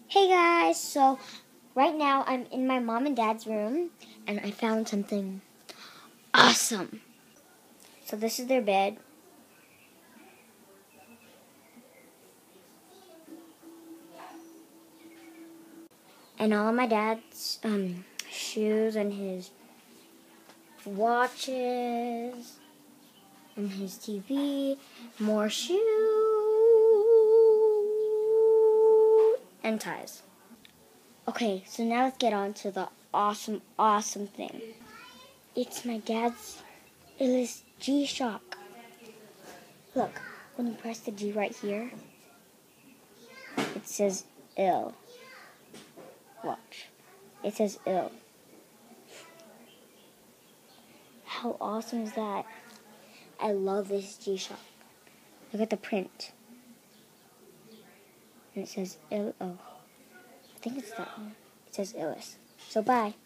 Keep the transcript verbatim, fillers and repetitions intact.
Hey guys, so right now I'm in my mom and dad's room and I found something awesome. So this is their bed. And all of my dad's um, shoes and his watches and his T V, more shoes and ties. Okay, so now let's get on to the awesome, awesome thing. It's my dad's Illest Gshock. Look, when you press the G right here, it says ill. Watch. It says ill. How awesome is that? I love this Gshock. Look at the print. And it says ill. Oh, I think it's that one. It says Illest. So bye.